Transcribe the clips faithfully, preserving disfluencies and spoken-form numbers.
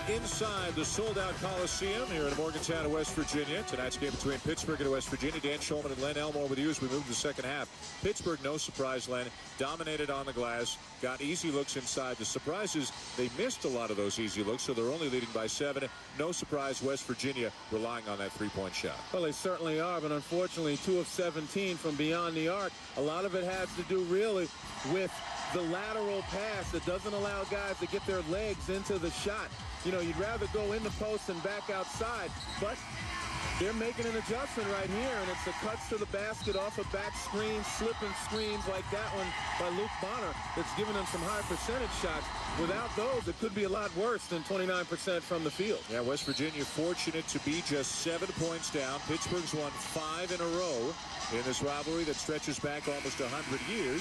inside the sold-out Coliseum here in Morgantown, West Virginia. Tonight's game between Pittsburgh and West Virginia. Dan Shulman and Len Elmore with you as we move to the second half. Pittsburgh, no surprise, Len, dominated on the glass, got easy looks inside. The surprise is they missed a lot of those easy looks, so they're only leading by seven. No surprise, West Virginia relying on that three-point shot. Well, they certainly are, but unfortunately, two of seventeen from beyond the arc. A lot of it has to do really with the lateral pass that doesn't allow guys to get their legs into the shot. You know, you'd rather go in the post and back outside, but they're making an adjustment right here, and it's the cuts to the basket off a back screen, slipping screens like that one by Luke Bonner that's giving them some high percentage shots. Without those, it could be a lot worse than twenty-nine percent from the field. Yeah, West Virginia fortunate to be just seven points down. Pittsburgh's won five in a row in this rivalry that stretches back almost one hundred years.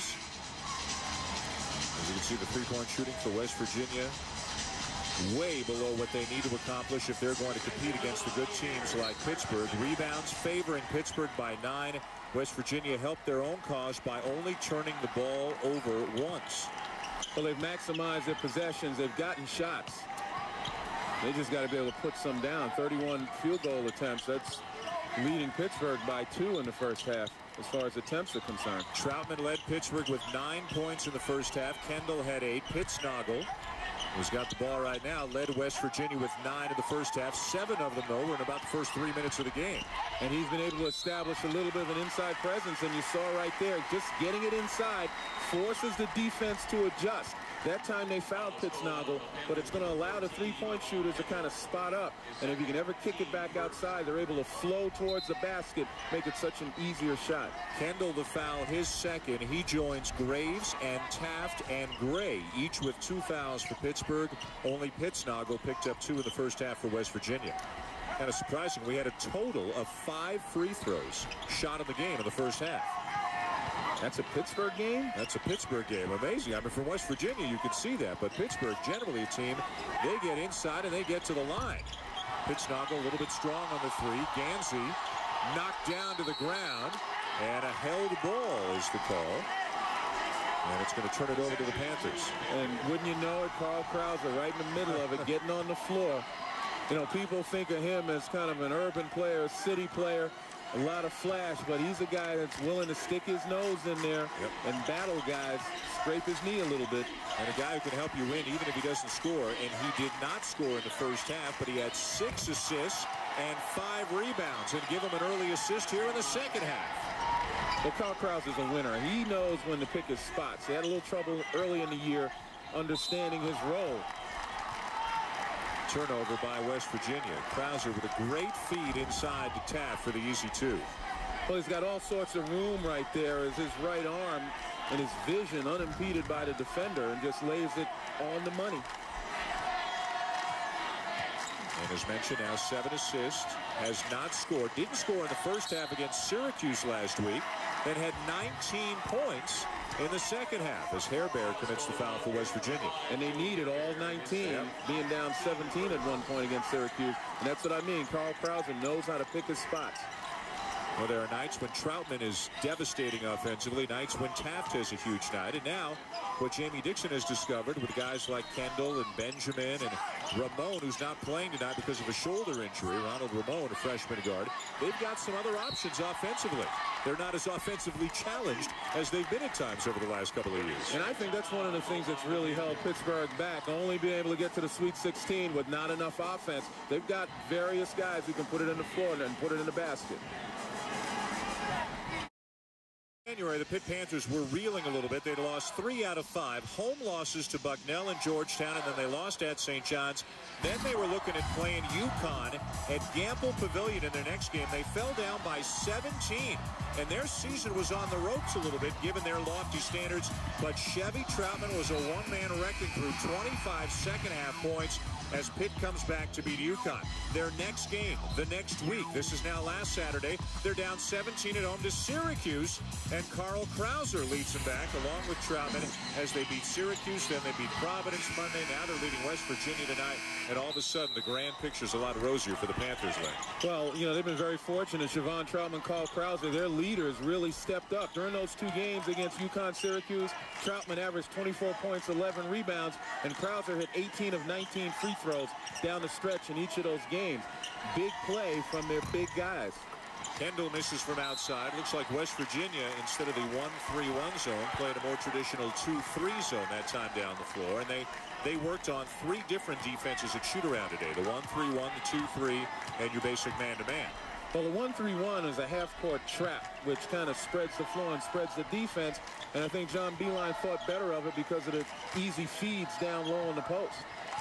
As you can see, the three-point shooting for West Virginia way below what they need to accomplish if they're going to compete against the good teams like Pittsburgh. Rebounds favoring Pittsburgh by nine. West Virginia helped their own cause by only turning the ball over once. Well, they've maximized their possessions. They've gotten shots. They just got to be able to put some down. thirty-one field goal attempts. That's leading Pittsburgh by two in the first half as far as attempts are concerned. Troutman led Pittsburgh with nine points in the first half. Kendall had eight. Pittsnoggle, who's got the ball right now, led West Virginia with nine in the first half. Seven of them, though, were in about the first three minutes of the game. And he's been able to establish a little bit of an inside presence, and you saw right there, just getting it inside forces the defense to adjust. That time they fouled Pittsnoggle, but it's going to allow the three-point shooters to kind of spot up. And if you can ever kick it back outside, they're able to flow towards the basket, make it such an easier shot. Kendall the foul, his second. He joins Graves and Taft and Gray, each with two fouls for Pittsburgh. Only Pittsnoggle picked up two in the first half for West Virginia. Kind of surprising, we had a total of five free throws shot in the game in the first half. That's a Pittsburgh game? That's a Pittsburgh game. Amazing. I mean, from West Virginia, you can see that. But Pittsburgh, generally a team, they get inside and they get to the line. Pittsnoggle a little bit strong on the three. Gansey knocked down to the ground. And a held ball is the call. And it's going to turn it over to the Panthers. And wouldn't you know it, Carl Krauser right in the middle of it, getting on the floor. You know, people think of him as kind of an urban player, a city player. A lot of flash, but he's a guy that's willing to stick his nose in there yep. and battle guys, scrape his knee a little bit. And a guy who can help you win even if he doesn't score. And he did not score in the first half, but he had six assists and five rebounds and give him an early assist here in the second half. Well, Carl Krause is a winner. He knows when to pick his spots. He had a little trouble early in the year understanding his role. Turnover by West Virginia. Krauser with a great feed inside to Taft for the easy two. Well, he's got all sorts of room right there as his right arm and his vision unimpeded by the defender and just lays it on the money. And as mentioned, now seven assists, has not scored. Didn't score in the first half against Syracuse last week, then had nineteen points in the second half as Hairbear commits the foul for West Virginia. And they needed all nineteen, yep. being down seventeen at one point against Syracuse. And that's what I mean. Carl Krauser knows how to pick his spots. Well, there are nights when Troutman is devastating offensively, nights when Taft has a huge night. And now, what Jamie Dixon has discovered with guys like Kendall and Benjamin and Ramon, who's not playing tonight because of a shoulder injury, Ronald Ramon, a freshman guard, they've got some other options offensively. They're not as offensively challenged as they've been at times over the last couple of years. And I think that's one of the things that's really held Pittsburgh back, only being able to get to the Sweet sixteen with not enough offense. They've got various guys who can put it in the floor and put it in the basket. January, the Pitt Panthers were reeling a little bit. They'd lost three out of five home losses to Bucknell and Georgetown, and then they lost at Saint John's. Then they were looking at playing UConn at Gamble Pavilion in their next game. They fell down by seventeen, and their season was on the ropes a little bit given their lofty standards. But Chevy Troutman was a one-man wrecking crew, twenty-five second-half points as Pitt comes back to beat UConn. Their next game, the next week, this is now last Saturday, they're down seventeen at home to Syracuse, and Carl Krauser leads them back along with Troutman as they beat Syracuse. Then they beat Providence Monday. Now they're leading West Virginia tonight. And all of a sudden, the grand picture's a lot rosier for the Panthers. Lane. Well, you know, they've been very fortunate. Siobhan Troutman, Carl Krauser, their leaders really stepped up. During those two games against UConn, Syracuse, Troutman averaged twenty-four points, eleven rebounds, and Krauser hit eighteen of nineteen free throws down the stretch in each of those games. Big play from their big guys. Kendall misses from outside. Looks like West Virginia, instead of the one three one zone, played a more traditional two three zone that time down the floor. And they, they worked on three different defenses at shoot-around today. The one three one, the two three, and your basic man-to-man. Well, the one three one is a half-court trap, which kind of spreads the floor and spreads the defense. And I think John Beilein thought better of it because of the easy feeds down low on the post.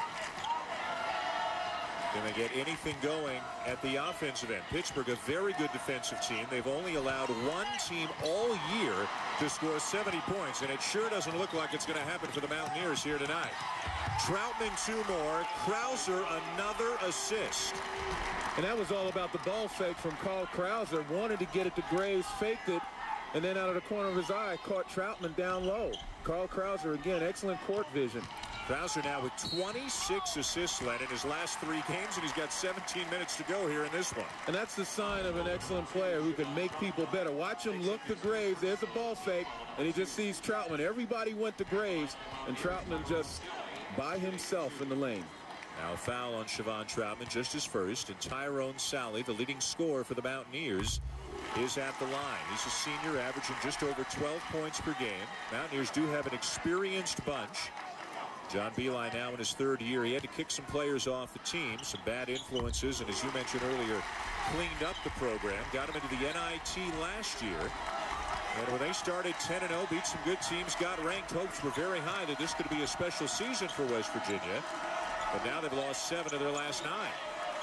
Can they get anything going at the offensive end? Pittsburgh, a very good defensive team. They've only allowed one team all year to score seventy points, and it sure doesn't look like it's going to happen for the Mountaineers here tonight. Troutman two more. Krauser another assist. And that was all about the ball fake from Carl Krauser. Wanted to get it to Graves, faked it, and then out of the corner of his eye, caught Troutman down low. Carl Krauser, again, excellent court vision. Krauser now with twenty-six assists, Len, in his last three games, and he's got seventeen minutes to go here in this one. And that's the sign of an excellent player who can make people better. Watch him look to Graves. There's a ball fake, and he just sees Troutman. Everybody went to Graves, and Troutman just by himself in the lane. Now a foul on Siobhan Troutman, just his first, and Tyrone Sally, the leading scorer for the Mountaineers, is at the line. He's a senior, averaging just over twelve points per game. Mountaineers do have an experienced bunch. John Beilein now in his third year. He had to kick some players off the team, some bad influences, and as you mentioned earlier, cleaned up the program, got him into the N I T last year. And when they started ten and oh, beat some good teams, got ranked, hopes were very high that this could be a special season for West Virginia. But now they've lost seven of their last nine.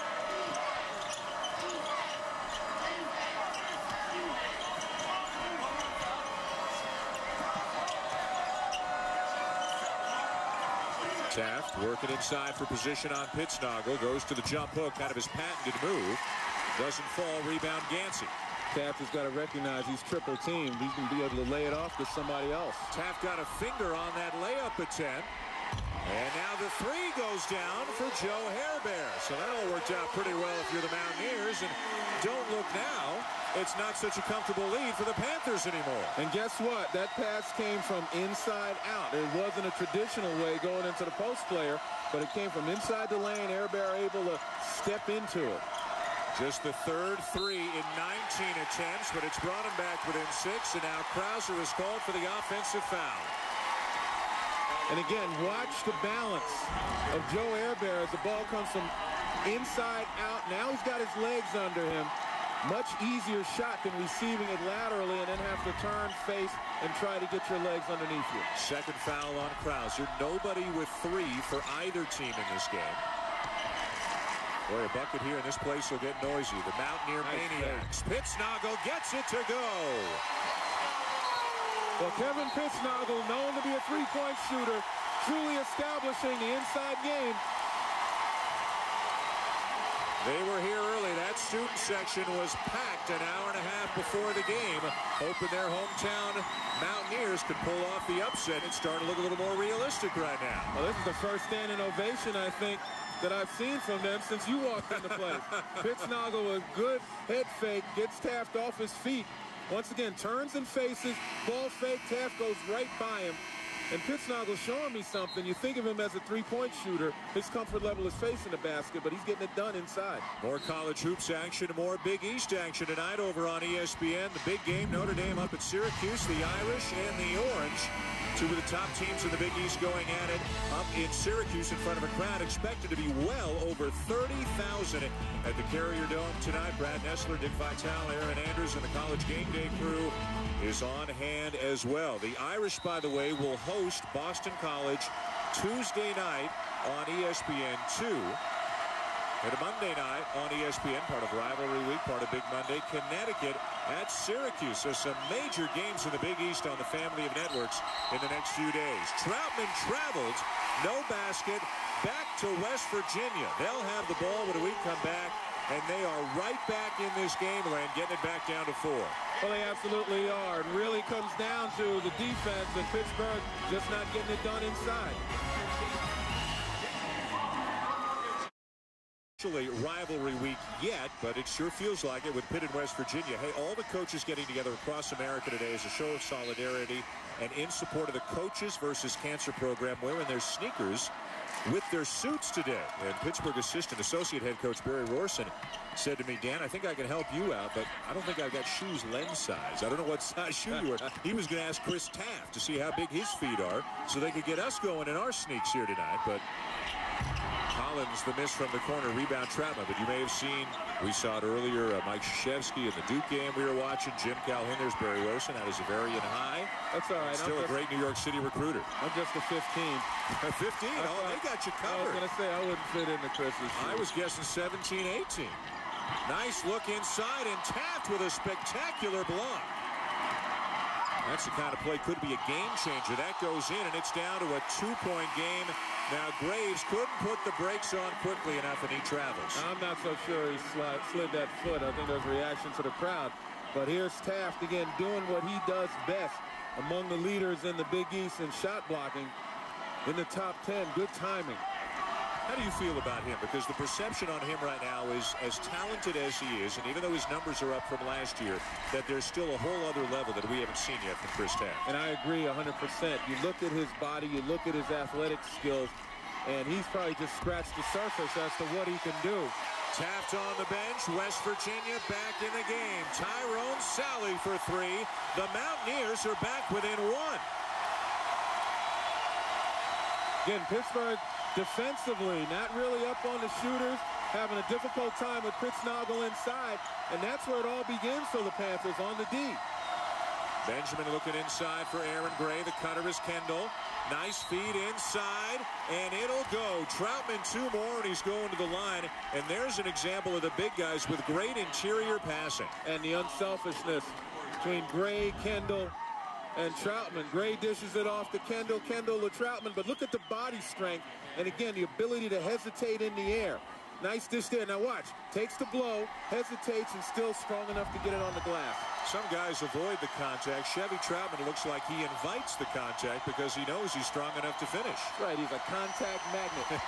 Taft working inside for position on Pittsnoggle. Goes to the jump hook, kind of his patented move. Doesn't fall. Rebound Gansey. Taft has got to recognize he's triple teamed. He's going to be able to lay it off to somebody else. Taft got a finger on that layup attempt. And now the three goes down for Joe Hairbear. So that all worked out pretty well if you're the Mountaineers. And don't look now. It's not such a comfortable lead for the Panthers anymore. And guess what? That pass came from inside out. It wasn't a traditional way going into the post player, but it came from inside the lane. Hairbear able to step into it. Just the third three in nineteen attempts, but it's brought him back within six. And now Krauser is called for the offensive foul. And again, watch the balance of Joe Hairbear as the ball comes from inside out. Now he's got his legs under him. Much easier shot than receiving it laterally and then have to turn, face, and try to get your legs underneath you. Second foul on Krauser. Nobody with three for either team in this game. Boy, a bucket here, and this place will get noisy. The Mountaineer nice Maniacs. Play. Pittsnoggle gets it to go. Well, Kevin Pittsnoggle, known to be a three-point shooter, truly establishing the inside game. They were here early. That student section was packed an hour and a half before the game, hoping their hometown Mountaineers could pull off the upset. It's starting to look a little more realistic right now. Well, this is the first standing ovation, I think, that I've seen from them since you walked into place. Pittsnoggle with a good head fake, gets Taft off his feet. Once again, turns and faces, ball fake, Taft goes right by him. And Pittsnoggle's showing me something. You think of him as a three-point shooter. His comfort level is facing the basket, but he's getting it done inside. More college hoops action, more Big East action tonight over on E S P N. The big game, Notre Dame up at Syracuse, the Irish and the Orange. Two of the top teams in the Big East going at it up in Syracuse in front of a crowd expected to be well over thirty thousand at the Carrier Dome tonight. Brad Nessler, Dick Vitale, Aaron Andrews, and the College Game Day crew is on hand as well. The Irish, by the way, will host Boston College Tuesday night on E S P N two. And a Monday night on E S P N, part of Rivalry Week, part of Big Monday, Connecticut at Syracuse. So some major games in the Big East on the family of networks in the next few days. Troutman traveled, no basket, back to West Virginia. They'll have the ball when we come back. and they are right back in this game, Len, getting it back down to four. Well, they absolutely are. It really comes down to the defense, and Pittsburgh just not getting it done inside. Actually, rivalry week yet, but it sure feels like it with Pitt and West Virginia. Hey, all the coaches getting together across America today is a show of solidarity and in support of the Coaches versus Cancer program, wearing their sneakers with their suits today. And Pittsburgh assistant associate head coach Barry Rorson said to me, Dan, I think I can help you out, but I don't think I've got shoes lens size. I don't know what size shoe you wear. He was going to ask Chris Taft to see how big his feet are so they could get us going in our sneaks here tonight. But Collins, the miss from the corner, rebound Troutman. But you may have seen, we saw it earlier, uh, Mike Krzyzewski in the Duke game we were watching. Jim Calhoun, there's Barry Rorson out of Zavarian High. That's all right. Still I'm a great New York City recruiter. I'm just a fifteen. A fifteen? I Oh, thought, they got you covered. I was going to say I wouldn't fit into Chris's shoes. I was guessing seventeen, eighteen. Nice look inside, and Taft with a spectacular block. That's the kind of play could be a game changer. That goes in, and it's down to a two-point game. Now, Graves couldn't put the brakes on quickly enough, and he travels. I'm not so sure he slid, slid that foot. I think there's a reaction to the crowd. But here's Taft again doing what he does best among the leaders in the Big East in shot blocking in the top ten. Good timing. How do you feel about him? Because the perception on him right now is as talented as he is, and even though his numbers are up from last year, that there's still a whole other level that we haven't seen yet from Chris Taft. And I agree one hundred percent. You look at his body, you look at his athletic skills, and he's probably just scratched the surface as to what he can do. Taft on the bench. West Virginia back in the game. Tyrone Sally for three. The Mountaineers are back within one. Again, Pittsburgh defensively not really up on the shooters, having a difficult time with Pittsnoggle inside, and that's where it all begins for the Panthers, on the D. Benjamin looking inside for Aaron Gray. The cutter is Kendall. Nice feed inside, and it'll go. Troutman two more, and he's going to the line. And there's an example of the big guys with great interior passing. And the unselfishness between Gray, Kendall, and Troutman. Gray dishes it off to Kendall, Kendall to Troutman. But look at the body strength, and again, the ability to hesitate in the air. Nice dish there. Now watch. Takes the blow, hesitates, and still strong enough to get it on the glass. Some guys avoid the contact. Chevy Troutman looks like he invites the contact because he knows he's strong enough to finish. Right, he's a contact magnet.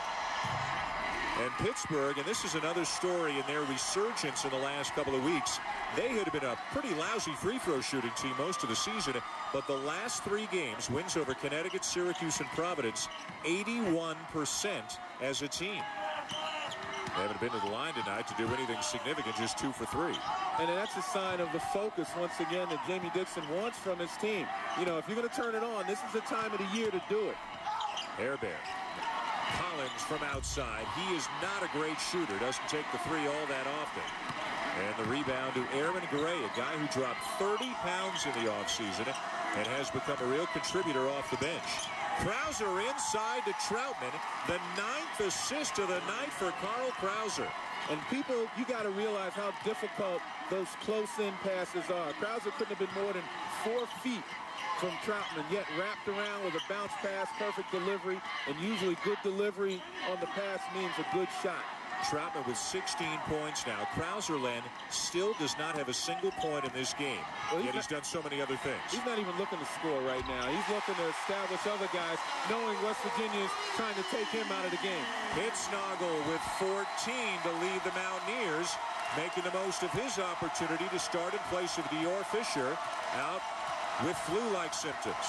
And Pittsburgh, and this is another story in their resurgence in the last couple of weeks. They had been a pretty lousy free throw shooting team most of the season, but the last three games, wins over Connecticut, Syracuse, and Providence, eighty-one percent as a team. They haven't been to the line tonight to do anything significant, just two for three. And that's a sign of the focus, once again, that Jamie Dixon wants from his team. You know, if you're going to turn it on, this is the time of the year to do it. Air Bear. Collins from outside. He is not a great shooter. Doesn't take the three all that often. And the rebound to Aaron Gray, a guy who dropped thirty pounds in the offseason and has become a real contributor off the bench. Krauser inside to Troutman. The ninth assist of the night for Carl Krauser. And people, you got to realize how difficult those close-in passes are. Krauser couldn't have been more than four feet from Troutman, yet wrapped around with a bounce pass, perfect delivery, and usually good delivery on the pass means a good shot. Troutman with sixteen points now. Krauser, Len, still does not have a single point in this game, well, he's yet he's not, done so many other things. He's not even looking to score right now. He's looking to establish other guys, knowing West Virginia is trying to take him out of the game. Pittsnoggle with fourteen to lead the Mountaineers, making the most of his opportunity to start in place of Dior Fisher, out with flu-like symptoms.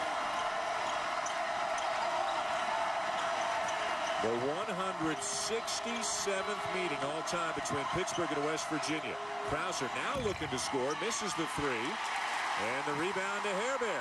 The one hundred sixty-seventh meeting all time between Pittsburgh and West Virginia. Krauser now looking to score, misses the three, and the rebound to Hairbear.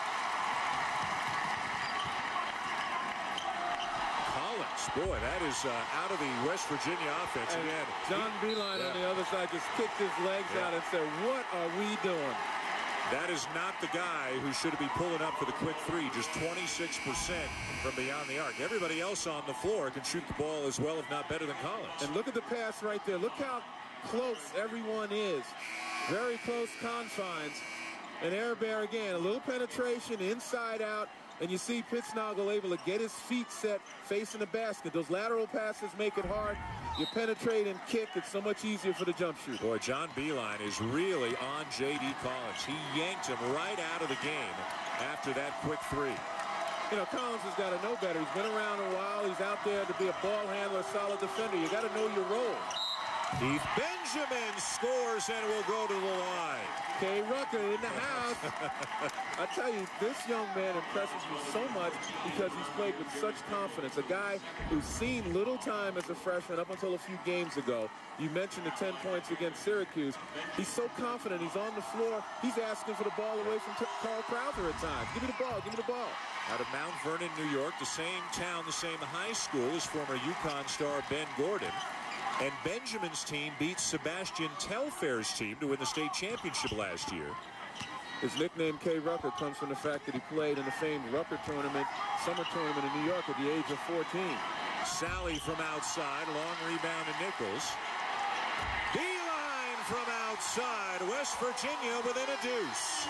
Collins, boy, that is uh, out of the West Virginia offense and again. John Beilein yeah. on the other side just kicked his legs yeah. out and said, "What are we doing?" That is not the guy who should be pulling up for the quick three. Just twenty-six percent from beyond the arc. Everybody else on the floor can shoot the ball as well, if not better than Collins. And look at the pass right there. Look how close everyone is. Very close confines. And Air Bear again, a little penetration inside out. and you see Pittsnoggle able to get his feet set facing the basket. Those lateral passes make it hard. You penetrate and kick, it's so much easier for the jump shooter. Boy, John Beeline is really on J D Collins. He yanked him right out of the game after that quick three. You know, Collins has got to know better. He's been around a while. He's out there to be a ball handler, solid defender. You got to know your role. Keith Benjamin scores and will go to the line. Kay Rucker in the house. I tell you, this young man impresses me so much because he's played with such confidence. A guy who's seen little time as a freshman up until a few games ago. You mentioned the ten points against Syracuse. He's so confident. He's on the floor. He's asking for the ball away from Carl Krauser at times. Give me the ball. Give me the ball. Out of Mount Vernon, New York, the same town, the same high school as former UConn star Ben Gordon. And Benjamin's team beat Sebastian Telfair's team to win the state championship last year. His nickname, K. Rucker, comes from the fact that he played in the famed Rucker tournament, summer tournament in New York at the age of fourteen. Sally from outside, long rebound to Nichols. Beeline from outside, West Virginia within a deuce.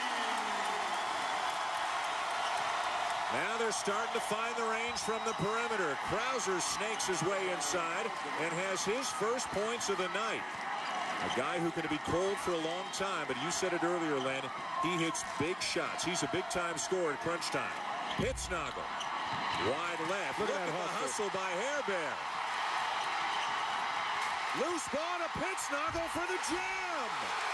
Now they're starting to find the range from the perimeter. Krauser snakes his way inside and has his first points of the night. A guy who can be cold for a long time, but you said it earlier, Len, he hits big shots. He's a big-time scorer at crunch time. Pittsnoggle, wide left. Look, Look at, at the hustle by Hairbear. Loose ball to Pittsnoggle for the jam.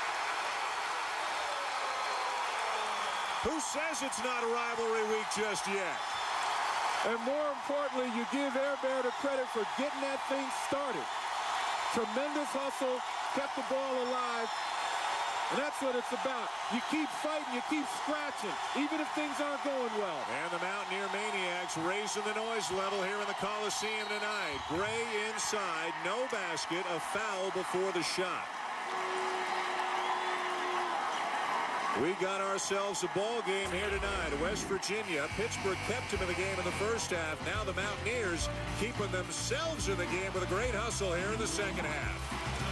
Who says it's not a rivalry week just yet? And more importantly, you give Hairbear the credit for getting that thing started. Tremendous hustle, kept the ball alive, and that's what it's about. You keep fighting, you keep scratching, even if things aren't going well. And the Mountaineer Maniacs raising the noise level here in the Coliseum tonight. Gray inside, no basket, a foul before the shot. We got ourselves a ball game here tonight. West Virginia, Pittsburgh kept him in the game in the first half. Now the Mountaineers keeping themselves in the game with a great hustle here in the second half.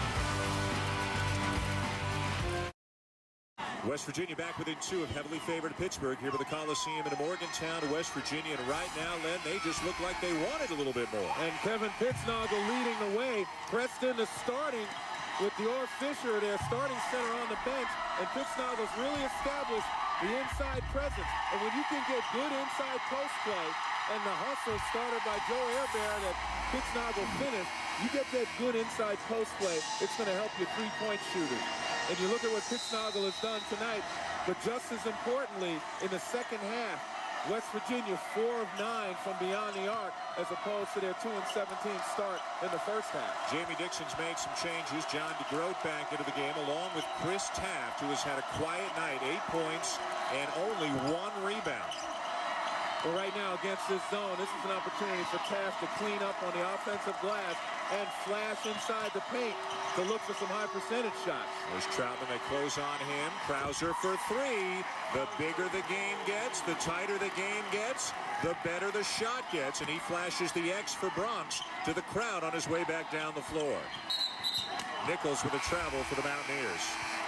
West Virginia back within two of heavily favored Pittsburgh here with the Coliseum in Morgantown, West Virginia. And right now, Len, they just look like they wanted a little bit more. And Kevin Pittsnoggle leading the way. Preston is starting with Dior Fisher, their starting center, on the bench, and Pittsnoggle's really established the inside presence. And when you can get good inside post play and the hustle started by Joe Hairbear that Pittsnoggle finished, you get that good inside post play, it's going to help your three-point shooters. And you look at what Pittsnoggle has done tonight, but just as importantly, in the second half, West Virginia four of nine from beyond the arc as opposed to their two and seventeen start in the first half. Jamie Dixon's made some changes. John DeGroat back into the game along with Chris Taft, who has had a quiet night, eight points and only one rebound. Well, right now against this zone, this is an opportunity for Taft to clean up on the offensive glass and flash inside the paint to look for some high percentage shots. There's Troutman. They close on him. Krauser for three. The bigger the game gets, the tighter the game gets, the better the shot gets. And he flashes the X for Bronx to the crowd on his way back down the floor. Nichols with a travel for the Mountaineers.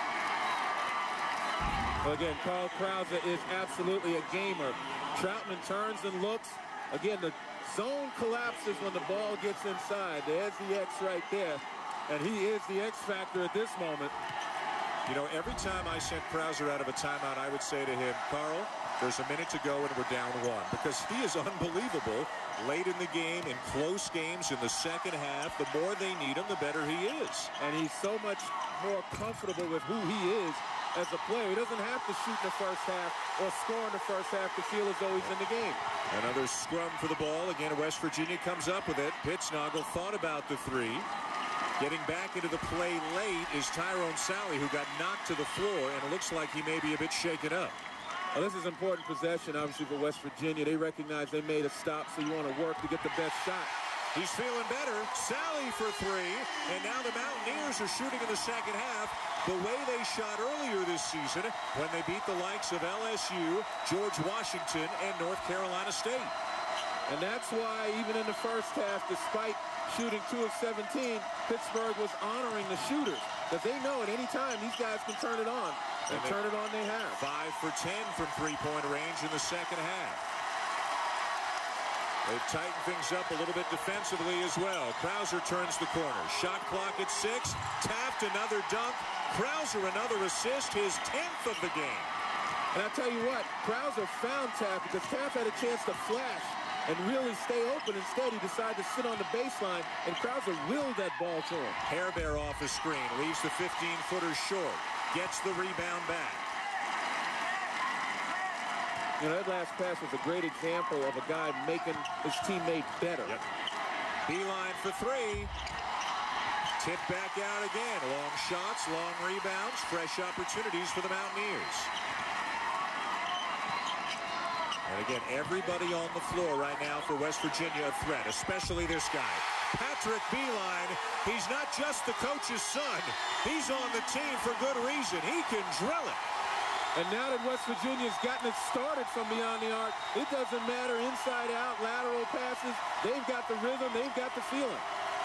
Well, again, Carl Krauser is absolutely a gamer. Troutman turns and looks. Again, the zone collapses when the ball gets inside. There's the X right there. And he is the X factor at this moment. You know, every time I sent Krauser out of a timeout, I would say to him, Carl, there's a minute to go and we're down one. Because he is unbelievable late in the game, in close games, in the second half. The more they need him, the better he is. And he's so much more comfortable with who he is as a player. He doesn't have to shoot in the first half or score in the first half to feel as though he's in the game. Another scrum for the ball. Again, West Virginia comes up with it. Pittsnoggle thought about the three. Getting back into the play late is Tyrone Sally, who got knocked to the floor, and it looks like he may be a bit shaken up. Well, this is important possession, obviously, for West Virginia. They recognize they made a stop, so you want to work to get the best shot. He's feeling better. Sally for three, and now the Mountaineers are shooting in the second half the way they shot earlier this season when they beat the likes of L S U, George Washington, and North Carolina State. And that's why, even in the first half, despite shooting two of seventeen, Pittsburgh was honoring the shooters, because they know at any time these guys can turn it on. And, and turn it on they have. Five for ten from three-point range in the second half. They've tightened things up a little bit defensively as well. Krauser turns the corner. Shot clock at six. Taft another dunk. Krauser another assist, his tenth of the game. And I tell you what, Krauser found Taft because Taft had a chance to flash and really stay open. Instead, he decided to sit on the baseline, and Krauser willed that ball to him. Hairbear off the screen, leaves the fifteen-footer short, gets the rebound back. You know, that last pass was a great example of a guy making his teammate better. Yep. Beeline for three. Tip back out again. Long shots, long rebounds, fresh opportunities for the Mountaineers. And again, everybody on the floor right now for West Virginia a threat, especially this guy. Patrick Beeline, he's not just the coach's son. He's on the team for good reason. He can drill it. And now that West Virginia's gotten it started from beyond the arc, it doesn't matter inside out, lateral passes. They've got the rhythm. They've got the feeling.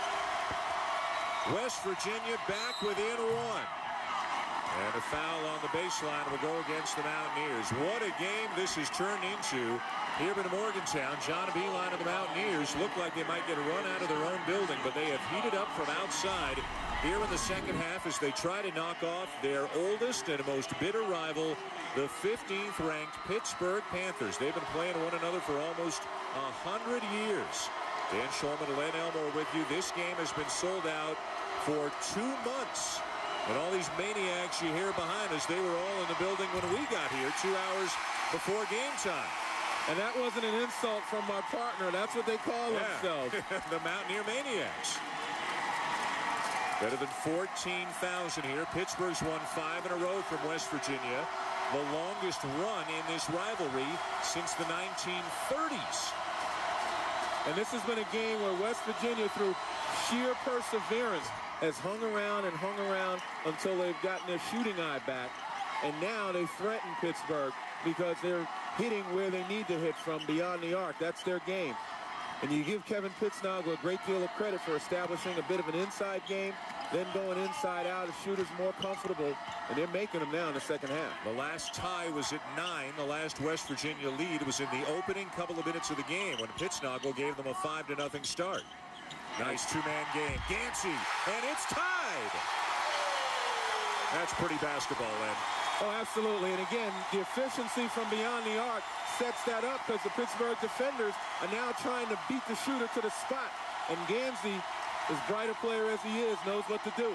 West Virginia back within one. And a foul on the baseline will go against the Mountaineers. What a game this has turned into here in Morgantown. John Beeline and the Mountaineers look like they might get a run out of their own building, but they have heated up from outside here in the second half as they try to knock off their oldest and most bitter rival, the fifteenth ranked Pittsburgh Panthers. They've been playing one another for almost a hundred years. Dan Shulman and Len Elmore with you. This game has been sold out for two months. And all these maniacs you hear behind us, they were all in the building when we got here two hours before game time. And that wasn't an insult from my partner. That's what they call yeah. themselves. The Mountaineer Maniacs. Better than fourteen thousand here. Pittsburgh's won five in a row from West Virginia. The longest run in this rivalry since the nineteen thirties. And this has been a game where West Virginia, through sheer perseverance, has hung around and hung around until they've gotten their shooting eye back. And now they threaten Pittsburgh because they're hitting where they need to hit from beyond the arc. That's their game. And you give Kevin Pittsnoggle a great deal of credit for establishing a bit of an inside game, then going inside out, the shooter's more comfortable, and they're making them now in the second half. The last tie was at nine. The last West Virginia lead was in the opening couple of minutes of the game when Pittsnoggle gave them a five to nothing start. Nice two-man game. Gansey, and it's tied. That's pretty basketball, Len. Oh, absolutely. And again, the efficiency from beyond the arc sets that up because the Pittsburgh defenders are now trying to beat the shooter to the spot. And Gansey, as bright a player as he is, knows what to do.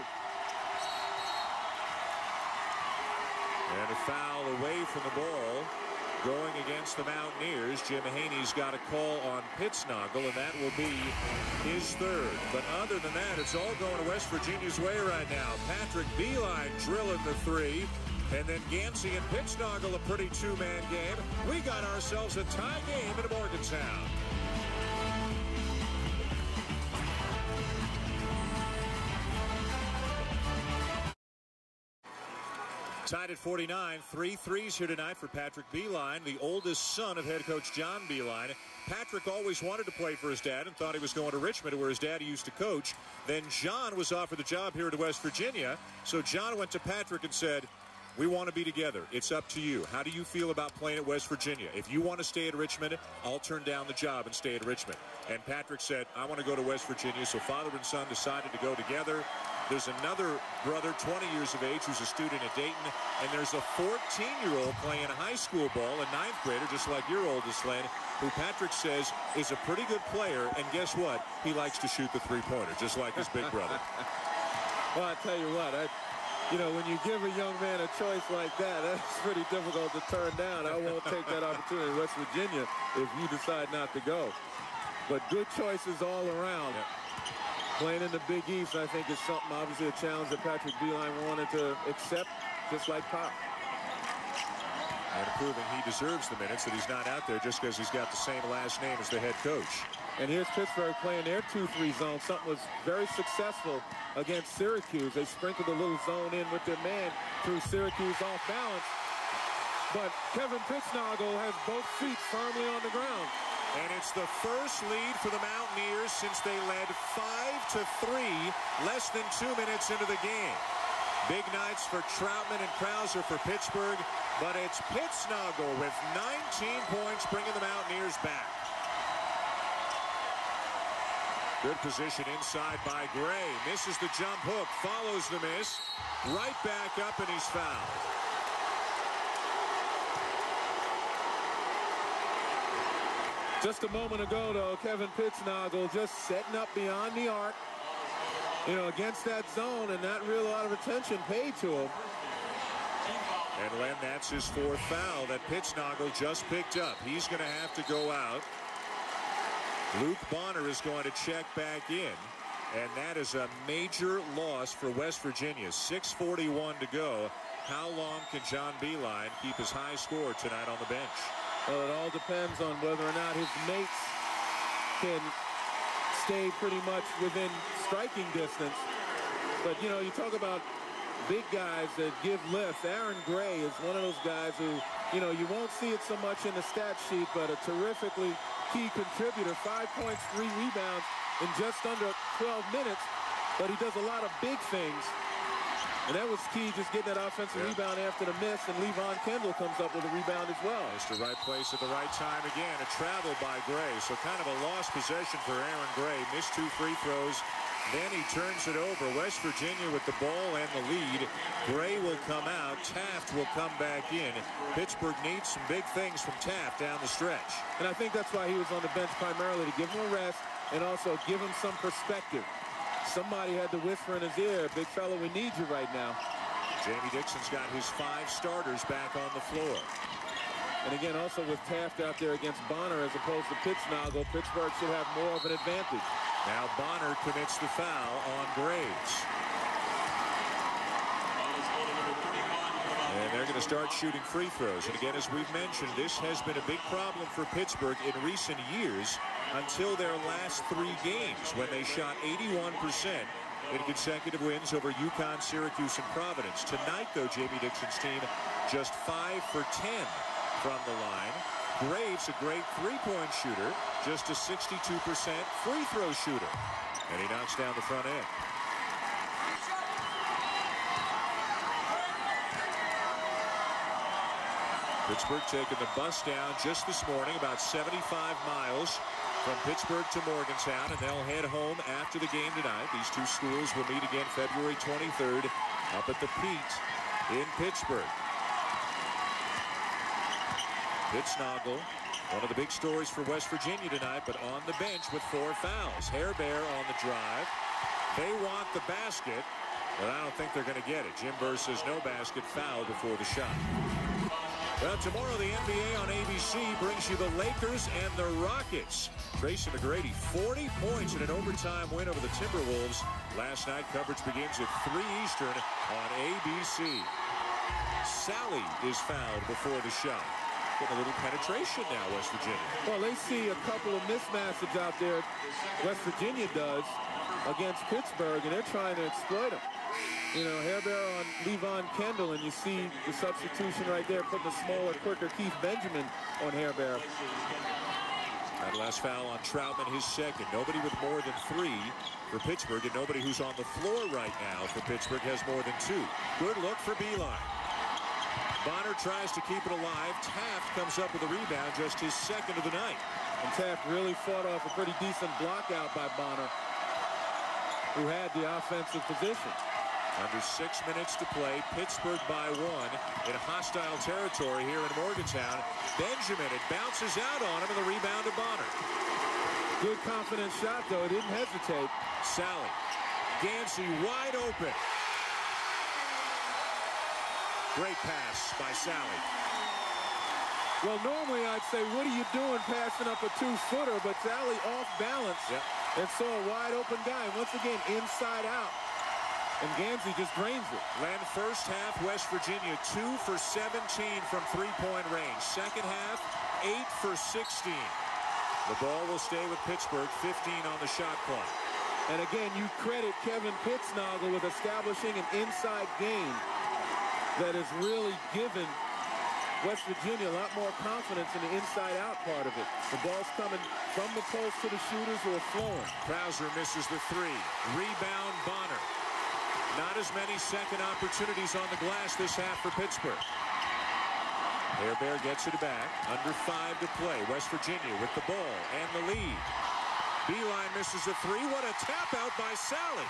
And a foul away from the ball going against the Mountaineers. Jim Haney's got a call on Pittsnoggle, and that will be his third. But other than that, it's all going to West Virginia's way right now. Patrick Beeline drilling the three. And then Gansey and Pittsnoggle, a pretty two-man game. We got ourselves a tie game in Morgantown. Tied at forty-nine, three threes here tonight for Patrick Beeline, the oldest son of head coach John Beeline. Patrick always wanted to play for his dad and thought he was going to Richmond, where his dad used to coach. Then John was offered the job here at West Virginia. So John went to Patrick and said, we want to be together. It's up to you. How do you feel about playing at West Virginia? If you want to stay at Richmond, I'll turn down the job and stay at Richmond. And Patrick said, I want to go to West Virginia. So father and son decided to go together. There's another brother, twenty years of age, who's a student at Dayton. And there's a fourteen-year-old playing high school ball, a ninth grader, just like your oldest, Len, who Patrick says is a pretty good player. And guess what? He likes to shoot the three-pointer, just like his big brother. Well, I tell you what, I... You know, when you give a young man a choice like that, that's pretty difficult to turn down. I won't take that opportunity in West Virginia if you decide not to go. But good choices all around. Yep. Playing in the Big East, I think, is something, obviously, a challenge that Patrick Beeline wanted to accept, just like Pop. And proving he deserves the minutes, that he's not out there just because he's got the same last name as the head coach. And here's Pittsburgh playing their two three zone. Something was very successful against Syracuse. They sprinkled a little zone in with their man through Syracuse off balance. But Kevin Pittsnoggle has both feet firmly on the ground. And it's the first lead for the Mountaineers since they led five to three less than two minutes into the game. Big nights for Troutman and Krauser for Pittsburgh, but it's Pittsnoggle with nineteen points, bringing the Mountaineers back. Good position inside by Gray. Misses the jump hook, follows the miss. Right back up, and he's fouled. Just a moment ago, though, Kevin Pittsnoggle just setting up beyond the arc, you know, against that zone, and not really a lot of attention paid to him. And Len, that's his fourth foul that Pittsnoggle just picked up. He's going to have to go out. Luke Bonner is going to check back in, and that is a major loss for West Virginia. six forty-one to go. How long can John Beilein keep his high score tonight on the bench? Well, it all depends on whether or not his mates can stay pretty much within striking distance. But, you know, you talk about big guys that give lift. Aaron Gray is one of those guys who, you know, you won't see it so much in the stat sheet, but a terrifically key contributor. Five points, three rebounds in just under twelve minutes, but he does a lot of big things. And that was key, just getting that offensive yeah. rebound after the miss, and Levon Kendall comes up with a rebound as well. It's the right place at the right time again. A travel by Gray, so kind of a lost possession for Aaron Gray. Missed two free throws. Then he turns it over. West Virginia with the ball and the lead. Gray will come out. Taft will come back in. Pittsburgh needs some big things from Taft down the stretch. And I think that's why he was on the bench primarily, to give him a rest and also give him some perspective. Somebody had to whisper in his ear, big fella, we need you right now. Jamie Dixon's got his five starters back on the floor. And again, also with Taft out there against Bonner as opposed to Pittsnoggle, Pittsburgh should have more of an advantage. Now Bonner commits the foul on Graves. And they're going to start shooting free throws. And again, as we've mentioned, this has been a big problem for Pittsburgh in recent years until their last three games, when they shot eighty-one percent in consecutive wins over UConn, Syracuse, and Providence. Tonight, though, Jamie Dixon's team just five for ten from the line. Graves, a great three-point shooter, just a sixty-two percent free throw shooter. And he knocks down the front end. Pittsburgh taking the bus down just this morning, about seventy-five miles from Pittsburgh to Morgantown, and they'll head home after the game tonight. These two schools will meet again February twenty-third up at the Pete in Pittsburgh. Pittsnoggle, one of the big stories for West Virginia tonight, but on the bench with four fouls. Hairbear on the drive. They want the basket, but I don't think they're going to get it. Jim Burr says no basket, foul before the shot. Well, tomorrow the N B A on A B C brings you the Lakers and the Rockets. Tracy McGrady, forty points in an overtime win over the Timberwolves. Last night, coverage begins at three Eastern on A B C. Sally is fouled before the shot. Getting a little penetration now, West Virginia. Well, they see a couple of mismatches out there, West Virginia does, against Pittsburgh, and they're trying to exploit them. You know, Hairbear on Levon Kendall, and you see the substitution right there, putting a smaller, quicker Keith Benjamin on Hairbear. That last foul on Troutman, his second. Nobody with more than three for Pittsburgh, and nobody who's on the floor right now for Pittsburgh has more than two. Good look for Beilein. Bonner tries to keep it alive. Taft comes up with a rebound, just his second of the night. And Taft really fought off a pretty decent block out by Bonner, who had the offensive position. Under six minutes to play, Pittsburgh by one in hostile territory here in Morgantown. Benjamin, it bounces out on him, and the rebound to Bonner. Good confident shot, though. He didn't hesitate. Sally. Gansey wide open. Great pass by Sally. Well, normally I'd say, what are you doing passing up a two-footer? But Sally off balance yep. and saw a wide open guy. Once again, inside out. And Gansey just drains it. Len, first half, West Virginia two for seventeen from three-point range. Second half, eight for sixteen. The ball will stay with Pittsburgh, fifteen on the shot clock. And again, you credit Kevin Pittsnoggle with establishing an inside game that has really given West Virginia a lot more confidence in the inside-out part of it. The ball's coming from the post to the shooters who are flowing. Krauser misses the three. Rebound, Bonner. Not as many second opportunities on the glass this half for Pittsburgh. Air Bear gets it back. Under five to play. West Virginia with the ball and the lead. Beeline misses a three. What a tap out by Sally.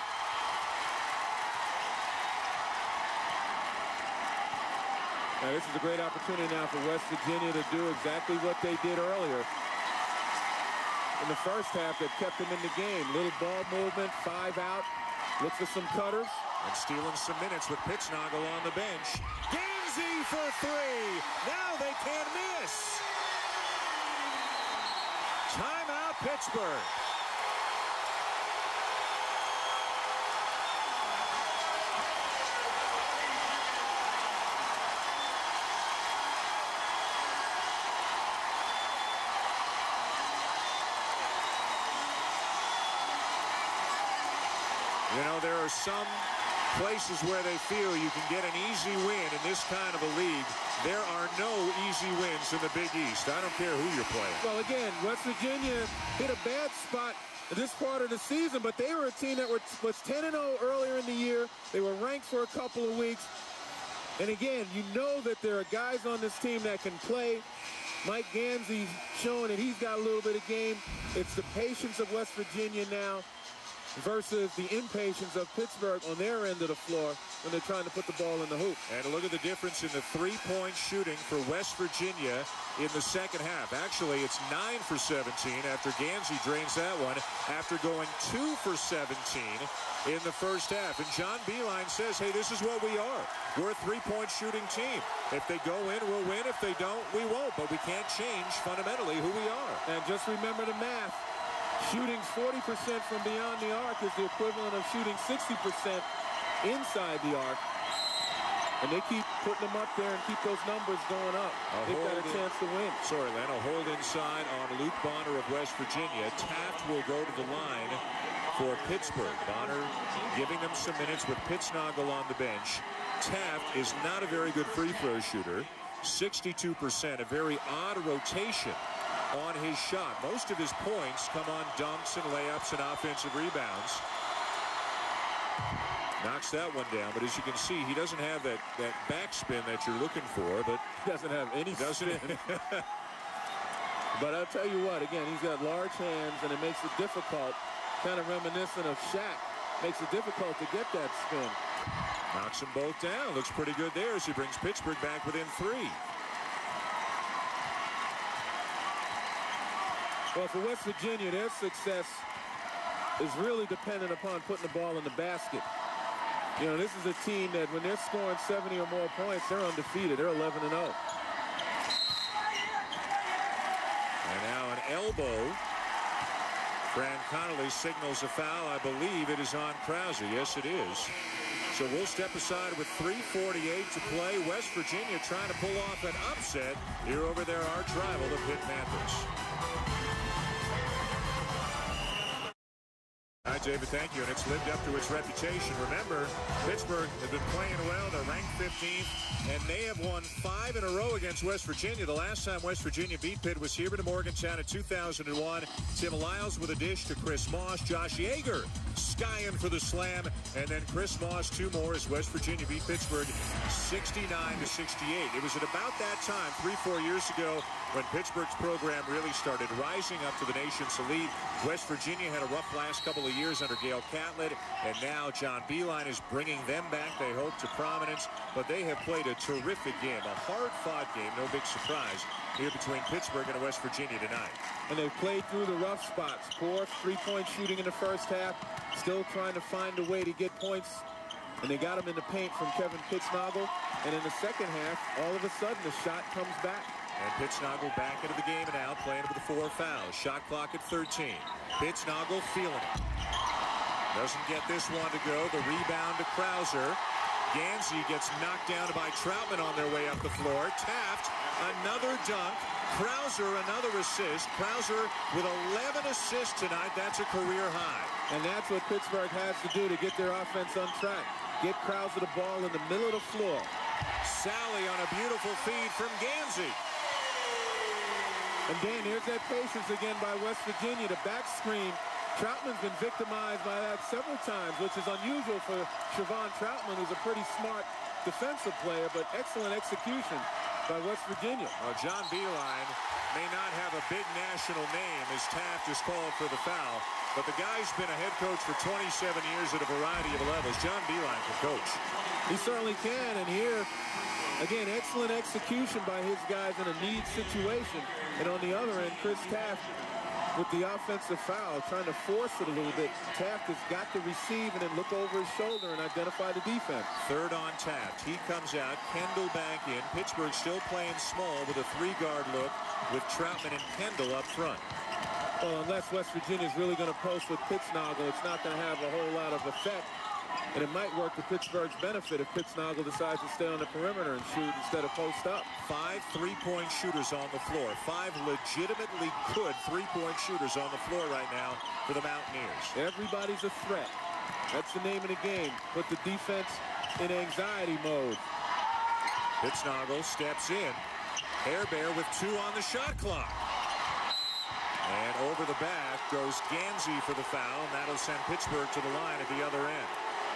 Now, this is a great opportunity now for West Virginia to do exactly what they did earlier in the first half that kept them in the game. Little ball movement, five out. Look for some cutters. And stealing some minutes with Pittsnoggle on the bench. Gansey for three. Now they can't miss. Timeout, Pittsburgh. You know, there are some places where they feel you can get an easy win in this kind of a league. There are no easy wins in the Big East. I don't care who you're playing. Well, again, West Virginia hit a bad spot this part of the season, but they were a team that were, was ten and oh earlier in the year. They were ranked for a couple of weeks. And again, you know that there are guys on this team that can play. Mike Gansey's showing that he's got a little bit of game. It's the patience of West Virginia now versus the impatience of Pittsburgh on their end of the floor when they're trying to put the ball in the hoop. And look at the difference in the three-point shooting for West Virginia in the second half. Actually, it's nine for seventeen after Gansey drains that one after going two for seventeen in the first half. And John Beeline says, hey, this is what we are. We're a three-point shooting team. If they go in, we'll win. If they don't, we won't. But we can't change fundamentally who we are. And just remember the math. Shooting forty percent from beyond the arc is the equivalent of shooting sixty percent inside the arc. And they keep putting them up there and keep those numbers going up. A They've got a in, chance to win. Sorry, Len, a hold inside on Luke Bonner of West Virginia. Taft will go to the line for Pittsburgh. Bonner giving them some minutes with Pittsnoggle on the bench. Taft is not a very good free throw shooter. sixty-two percent, a very odd rotation on his shot. Most of his points come on dunks and layups and offensive rebounds. Knocks that one down, but as you can see, he doesn't have that that backspin that you're looking for. But he doesn't have any doesn't spin. But I'll tell you what, again, he's got large hands, and it makes it difficult, kind of reminiscent of Shaq. Makes it difficult to get that spin. Knocks them both down. Looks pretty good there as he brings Pittsburgh back within three. Well, for West Virginia, their success is really dependent upon putting the ball in the basket. You know, this is a team that when they're scoring seventy or more points, they're undefeated. They're eleven and oh. And now an elbow. Fran Connolly signals a foul. I believe it is on Krause. Yes, it is. So we'll step aside with three forty-eight to play. West Virginia trying to pull off an upset here over their arch rival, the Pitt Panthers. All right, David, thank you. And it's lived up to its reputation. Remember, Pittsburgh has been playing well. They're ranked fifteenth, and they have won five in a row against West Virginia. The last time West Virginia beat Pitt was here in Morgantown in two thousand one. Tim Lyles with a dish to Chris Moss. Josh Yeager skying for the slam, and then Chris Moss two more as West Virginia beat Pittsburgh sixty-nine to sixty-eight. It was at about that time, three, four years ago, when Pittsburgh's program really started rising up to the nation's elite. West Virginia had a rough last couple of years under Gail Catlett, and now John Beeline is bringing them back, they hope, to prominence. But they have played a terrific game, a hard-fought game, no big surprise, here between Pittsburgh and West Virginia tonight. And they've played through the rough spots. Poor three-point shooting in the first half, still trying to find a way to get points. And they got him in the paint from Kevin Pittsnoggle. And in the second half, all of a sudden, the shot comes back. And Pittsnoggle back into the game and out, playing with the four fouls. Shot clock at thirteen. Pittsnoggle feeling it. Doesn't get this one to go. The rebound to Krauser. Gansey gets knocked down by Troutman on their way up the floor. Taft, another dunk. Krauser, another assist. Krauser with eleven assists tonight. That's a career high. And that's what Pittsburgh has to do to get their offense on track. Get Krauser the ball in the middle of the floor. Sally on a beautiful feed from Gansey. And Dan, here's that patience again by West Virginia. The back screen Troutman's been victimized by that several times, which is unusual for Siobhan Troutman, who's a pretty smart defensive player, but excellent execution by West Virginia. Well, John Beeline may not have a big national name as Taft is called for the foul, but the guy's been a head coach for twenty-seven years at a variety of levels. John Beeline can coach. He certainly can, and here, again, excellent execution by his guys in a need situation. And on the other end, Chris Taft with the offensive foul, trying to force it a little bit. Taft has got to receive and then look over his shoulder and identify the defense. Third on Taft. He comes out. Kendall back in. Pittsburgh still playing small with a three-guard look with Troutman and Kendall up front. Well, unless West Virginia's really going to post with Pittsnoggle, it's not going to have a whole lot of effect. And it might work to Pittsburgh's benefit if Pittsnoggle decides to stay on the perimeter and shoot instead of post up. Five three-point shooters on the floor. Five legitimately good three-point shooters on the floor right now for the Mountaineers. Everybody's a threat. That's the name of the game. Put the defense in anxiety mode. Pittsnoggle steps in. Hairbear with two on the shot clock. And over the back goes Gansey for the foul, and that'll send Pittsburgh to the line at the other end.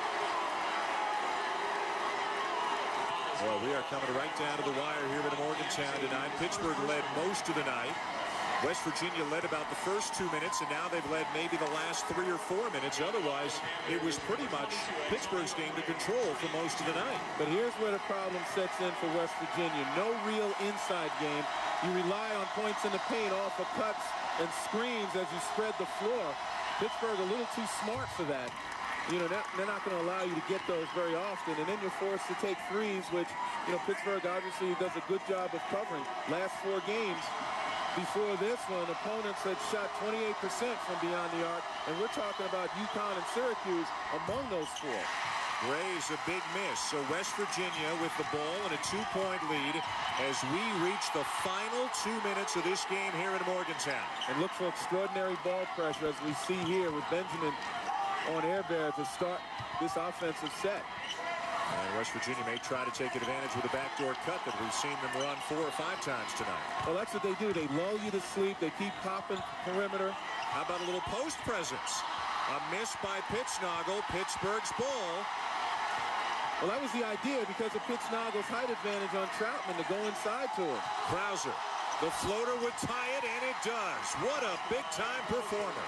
Well, we are coming right down to the wire here in Morgantown tonight. Pittsburgh led most of the night. West Virginia led about the first two minutes, and now they've led maybe the last three or four minutes. Otherwise, it was pretty much Pittsburgh's game to control for most of the night. But here's where the problem sets in for West Virginia. No real inside game. You rely on points in the paint off of cuts and screens as you spread the floor. Pittsburgh a little too smart for that. You know, they're not going to allow you to get those very often, and then you're forced to take threes, which, you know, Pittsburgh obviously does a good job of covering. Last four games before this one, opponents had shot twenty-eight percent from beyond the arc, and we're talking about UConn and Syracuse among those four. Gray's a big miss, so West Virginia with the ball and a two-point lead as we reach the final two minutes of this game here in Morgantown. And look for extraordinary ball pressure as we see here with Benjamin on Hairbear to start this offensive set. And West Virginia may try to take advantage with a backdoor cut that we've seen them run four or five times tonight. Well, that's what they do. They lull you to sleep. They keep popping perimeter. How about a little post presence? A miss by Pittsnoggle. Pittsburgh's ball. Well, that was the idea because of Pittsnoggle's height advantage on Troutman to go inside to him. Krauser. The floater would tie it, and it does. What a big-time performer.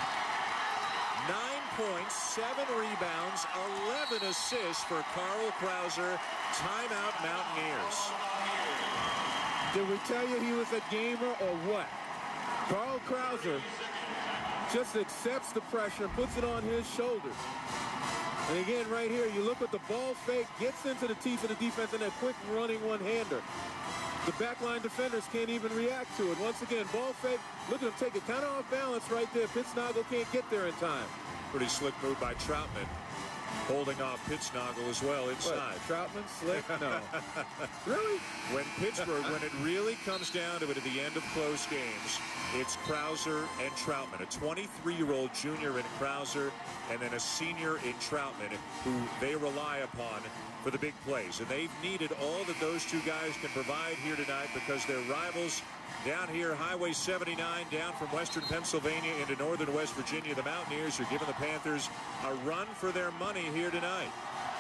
Nine points, seven rebounds, eleven assists for Carl Krauser. Timeout Mountaineers. Did we tell you he was a gamer or what? Carl Krauser just accepts the pressure and puts it on his shoulders. And again, right here, you look at the ball fake, gets into the teeth of the defense, and a quick running one-hander. The backline defenders can't even react to it. Once again, ball fake. Look at him take it kind of off balance right there. Pittsnoggle can't get there in time. Pretty slick move by Troutman. Holding off Pittsnoggle as well inside. What, Troutman slick? No. Really? When Pittsburgh, when it really comes down to it at the end of close games, it's Krauser and Troutman. A twenty-three-year-old junior in Krauser and then a senior in Troutman who they rely upon for the big plays. And they've needed all that those two guys can provide here tonight because they're rivals down here, Highway seventy-nine, down from western Pennsylvania into northern West Virginia. The Mountaineers are giving the Panthers a run for their money here tonight.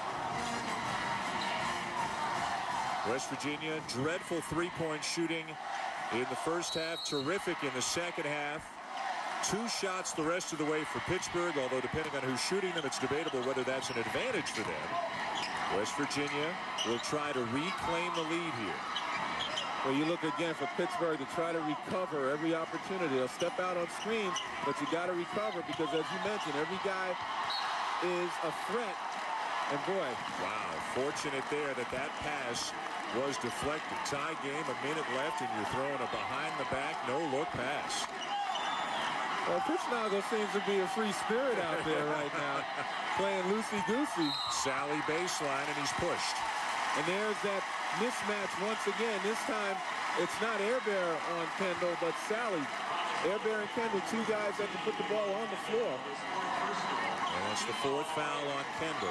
West Virginia, dreadful three-point shooting in the first half, terrific in the second half. Two shots the rest of the way for Pittsburgh, although depending on who's shooting them, it's debatable whether that's an advantage for them. West Virginia will try to reclaim the lead here. Well, you look again for Pittsburgh to try to recover every opportunity. They'll step out on screens, but you got to recover because, as you mentioned, every guy is a threat. And boy, wow, fortunate there that that pass was deflected. Tie game, a minute left, and you're throwing a behind-the-back, no-look pass. Well, Pittsnoggle seems to be a free spirit out there right now, playing loosey-goosey. Sally baseline, and he's pushed. And there's that mismatch once again. This time, it's not Hairbear on Kendall, but Sally. Hairbear and Kendall, two guys that can put the ball on the floor. And that's the fourth foul on Kendall.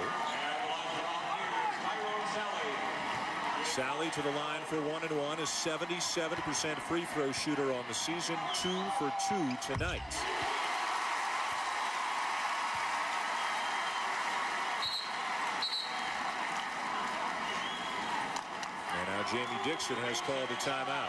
Sally to the line for one and one, a seventy-seven percent free throw shooter on the season, two for two tonight. Jamie Dixon has called a timeout.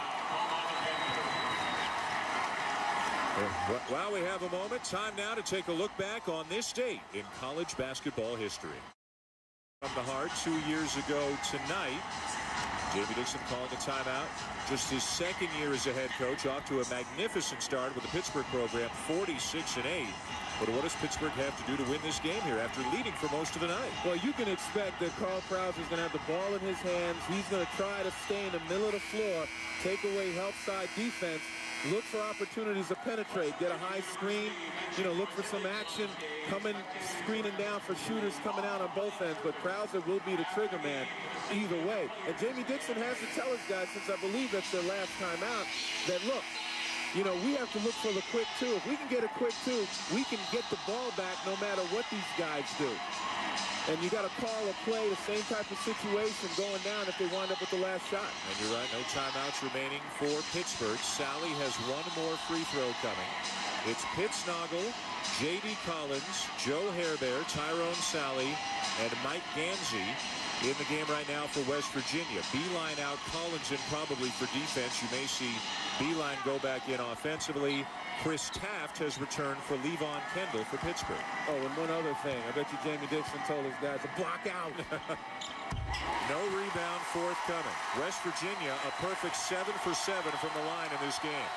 Well, we have a moment. Time now to take a look back on this date in college basketball history. From the heart, two years ago tonight, Jamie Dixon calling a timeout. Just his second year as a head coach, off to a magnificent start with the Pittsburgh program, forty-six and eight. But what does Pittsburgh have to do to win this game here after leading for most of the night? Well, you can expect that Carl Krause is going to have the ball in his hands. He's going to try to stay in the middle of the floor, take away help side defense, look for opportunities to penetrate, get a high screen, you know, look for some action, coming, screening down for shooters coming out on both ends. But Krause will be the trigger man either way. And Jamie Dixon has to tell his guys, since I believe that's their last time out, that look, you know, we have to look for the quick two. If we can get a quick two, we can get the ball back no matter what these guys do. And you got to call a play, the same type of situation going down if they wind up with the last shot. And you're right, no timeouts remaining for Pittsburgh. Sally has one more free throw coming. It's Pittsnoggle, J D Collins, Joe Hairbear, Tyrone Sally, and Mike Gansey in the game right now for West Virginia. Beeline out, Collins in probably for defense. You may see Beeline go back in offensively. Chris Taft has returned for Levon Kendall for Pittsburgh. Oh, and one other thing. I bet you Jamie Dixon told his guys to block out. No rebound forthcoming. West Virginia a perfect seven for seven from the line in this game.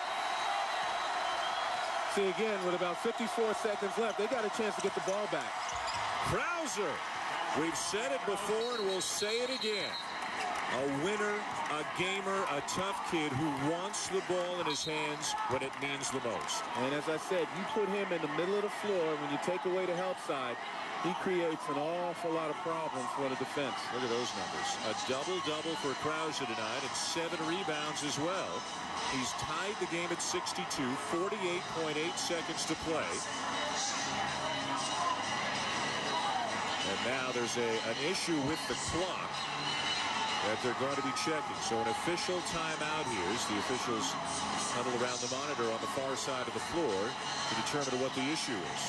See, again, with about fifty-four seconds left, they got a chance to get the ball back. Krauser. We've said it before and we'll say it again. A winner, a gamer, a tough kid who wants the ball in his hands when it means the most. And as I said, you put him in the middle of the floor. When you take away the help side, he creates an awful lot of problems for the defense. Look at those numbers. A double-double for Krauser tonight and seven rebounds as well. He's tied the game at sixty-two, forty-eight point eight seconds to play. And now there's a, an issue with the clock that they're going to be checking. So an official timeout here as the officials huddle around the monitor on the far side of the floor to determine what the issue is.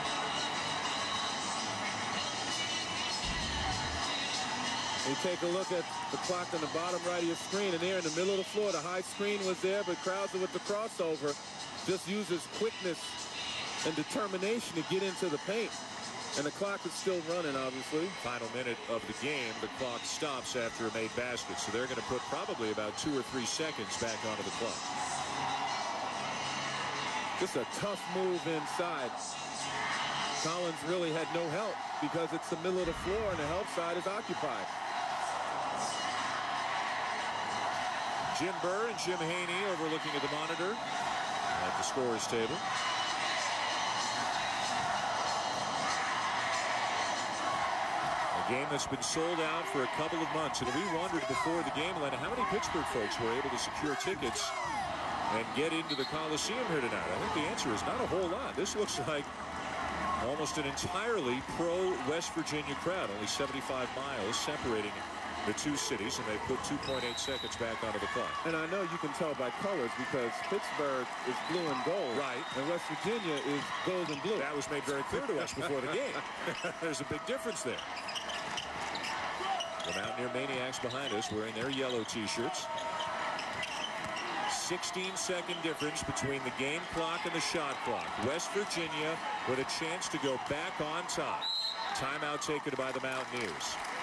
You take a look at the clock on the bottom right of your screen, and there in the middle of the floor, the high screen was there, but Krause with the crossover just uses quickness and determination to get into the paint. And the clock is still running, obviously. Final minute of the game, the clock stops after a made basket, so they're going to put probably about two or three seconds back onto the clock. Just a tough move inside. Collins really had no help because it's the middle of the floor and the help side is occupied. Jim Burr and Jim Haney overlooking at the monitor at the scorer's table. Game that's been sold out for a couple of months, and we wondered before the game, Lena, how many Pittsburgh folks were able to secure tickets and get into the Coliseum here tonight. I think the answer is not a whole lot. This looks like almost an entirely pro-West Virginia crowd. Only seventy-five miles separating the two cities, and they put two point eight seconds back onto the clock. And I know you can tell by colors because Pittsburgh is blue and gold. Right. And West Virginia is gold and blue. That was made very clear to us before the game. There's a big difference there. The Mountaineer Maniacs behind us wearing their yellow t-shirts. sixteen second difference between the game clock and the shot clock. West Virginia with a chance to go back on top. Timeout taken by the Mountaineers.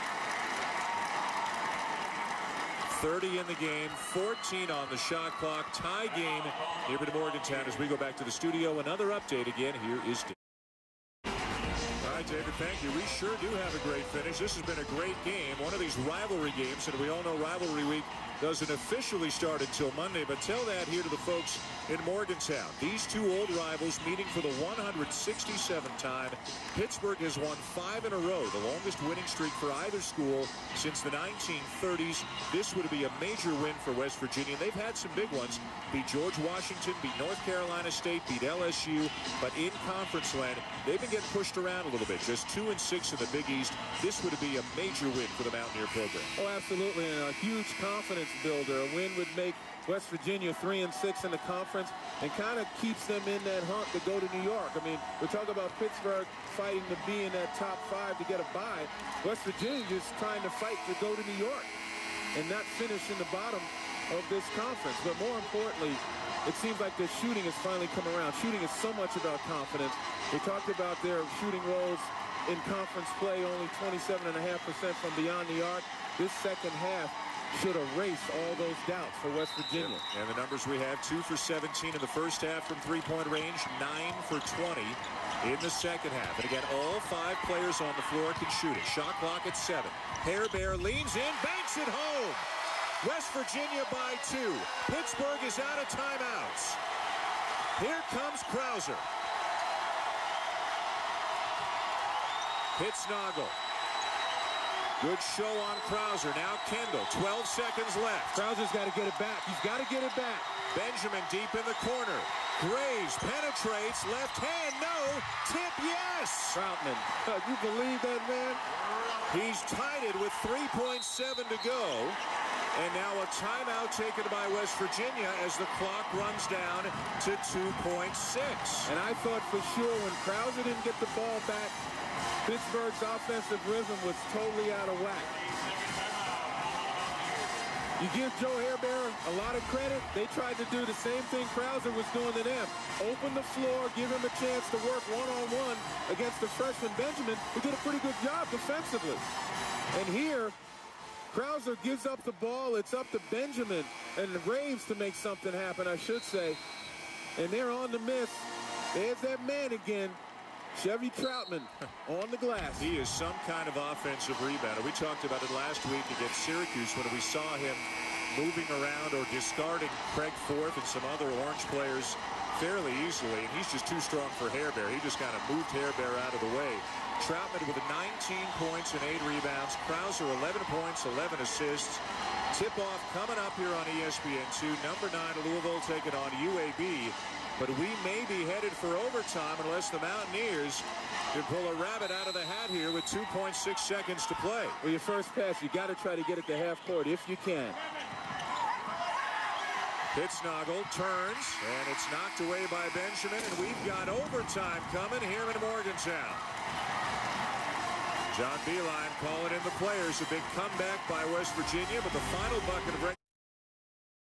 thirty in the game, fourteen on the shot clock. Tie game here in Morgantown as we go back to the studio. Another update again. Here is Dave. All right, David, thank you. We sure do have a great finish. This has been a great game. One of these rivalry games, and we all know rivalry week doesn't officially start until Monday, but tell that here to the folks in Morgantown. These two old rivals meeting for the one hundred sixty-seventh time. Pittsburgh has won five in a row, the longest winning streak for either school since the nineteen thirties. This would be a major win for West Virginia. They've had some big ones. Beat George Washington, beat North Carolina State, beat L S U, but in conference land, they've been getting pushed around a little bit. Just two and six in the Big East. This would be a major win for the Mountaineer program. Oh, absolutely, and a huge confidence builder. A win would make West Virginia three and six in the conference and kind of keeps them in that hunt to go to New York. I mean, we're talking about Pittsburgh fighting to be in that top five to get a bye. West Virginia just trying to fight to go to New York. and not finish in the bottom of this conference. But more importantly, it seems like their shooting has finally come around. Shooting is so much about confidence. We talked about their shooting rolls in conference play, only twenty-seven point five percent from beyond the arc. This second half should erase all those doubts for West Virginia. Yep. And the numbers we have, two for seventeen in the first half from three-point range, nine for twenty in the second half. And again, all five players on the floor can shoot it. Shot clock at seven. Hairbear leans in, banks it home. West Virginia by two. Pittsburgh is out of timeouts. Here comes Krauser. Pittsnoggle. Good show on Krauser. Now Kendall. twelve seconds left. Krauser's got to get it back. He's got to get it back. Benjamin deep in the corner. Graves penetrates. Left hand. No. Tip. Yes. Troutman. Uh, you believe that, man? He's tied it with three point seven to go. And now a timeout taken by West Virginia as the clock runs down to two point six. And I thought for sure when Krauser didn't get the ball back, Pittsburgh's offensive rhythm was totally out of whack. You give Joe Hairbear a lot of credit. They tried to do the same thing Krauser was doing to them. Open the floor, give him a chance to work one-on-one against the freshman Benjamin, who did a pretty good job defensively. And here, Krauser gives up the ball. It's up to Benjamin and Graves to make something happen, I should say. And they're on the miss. There's that man again. Chevy Troutman on the glass. He is some kind of offensive rebounder. We talked about it last week against Syracuse when we saw him moving around or discarding Craig Forth and some other Orange players fairly easily, and he's just too strong for Hairbear. He just kind of moved Hairbear out of the way. Troutman with nineteen points and eight rebounds. Krauser eleven points, eleven assists. Tip-off coming up here on E S P N two. Number nine, Louisville taking on U A B. But we may be headed for overtime unless the Mountaineers can pull a rabbit out of the hat here with two point six seconds to play. Well, your first pass, you got to try to get it to half court if you can. Pittsnoggle turns, and it's knocked away by Benjamin, and we've got overtime coming here in Morgantown. John Beilein calling in the players. A big comeback by West Virginia, but the final bucket of